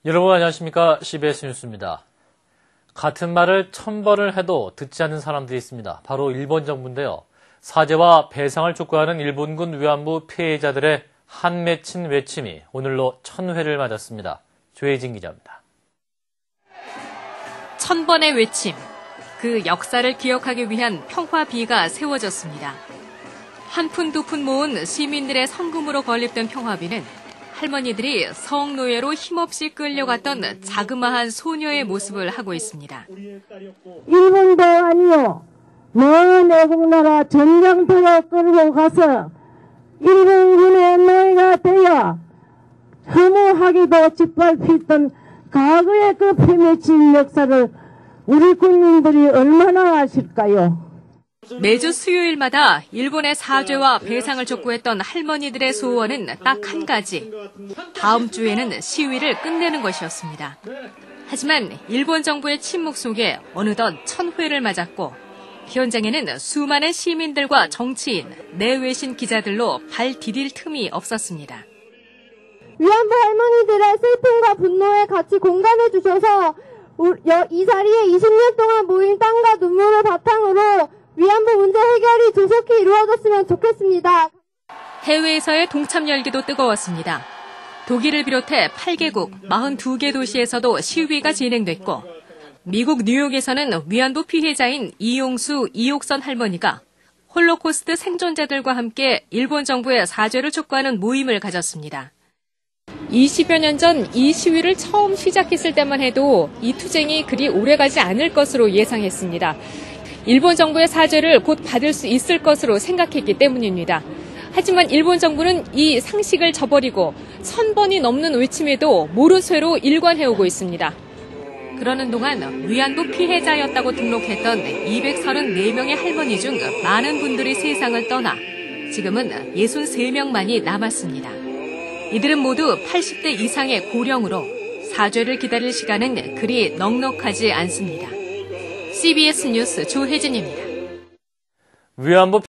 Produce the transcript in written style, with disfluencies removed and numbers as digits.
여러분 안녕하십니까? CBS 뉴스입니다. 같은 말을 1000번을 해도 듣지 않는 사람들이 있습니다. 바로 일본 정부인데요. 사죄와 배상을 촉구하는 일본군 위안부 피해자들의 한 맺힌 외침이 오늘로 1000회를 맞았습니다. 조혜진 기자입니다. 1000번의 외침, 그 역사를 기억하기 위한 평화비가 세워졌습니다. 한 푼 두 푼 모은 시민들의 성금으로 건립된 평화비는 할머니들이 성노예로 힘없이 끌려갔던 자그마한 소녀의 모습을 하고 있습니다. 일본도 아니요. 먼 애국나라 전장터로 끌고 가서 일본군의 노예가 되어 혐오하기도 짓밟히던 과거의 그 피맺힌 역사를 우리 국민들이 얼마나 아실까요? 매주 수요일마다 일본의 사죄와 배상을 촉구했던 할머니들의 소원은 딱 한 가지. 다음 주에는 시위를 끝내는 것이었습니다. 하지만 일본 정부의 침묵 속에 어느덧 1000회를 맞았고 현장에는 수많은 시민들과 정치인, 내외신 기자들로 발 디딜 틈이 없었습니다. 위안부 할머니들의 슬픔과 분노에 같이 공감해 주셔서 이 자리에 20년 동안 모인 땀과 눈물을 바탕으로 위안부 문제 해결이 조속히 이루어졌으면 좋겠습니다. 해외에서의 동참 열기도 뜨거웠습니다. 독일을 비롯해 8개국 42개 도시에서도 시위가 진행됐고 미국 뉴욕에서는 위안부 피해자인 이용수, 이옥선 할머니가 홀로코스트 생존자들과 함께 일본 정부의 사죄를 촉구하는 모임을 가졌습니다. 20여 년 전 이 시위를 처음 시작했을 때만 해도 이 투쟁이 그리 오래가지 않을 것으로 예상했습니다. 일본 정부의 사죄를 곧 받을 수 있을 것으로 생각했기 때문입니다. 하지만 일본 정부는 이 상식을 저버리고 1000번이 넘는 외침에도 모르쇠로 일관해오고 있습니다. 그러는 동안 위안부 피해자였다고 등록했던 234명의 할머니 중 많은 분들이 세상을 떠나 지금은 63명만이 남았습니다. 이들은 모두 80대 이상의 고령으로 사죄를 기다릴 시간은 그리 넉넉하지 않습니다. CBS 뉴스 조혜진입니다. 위안부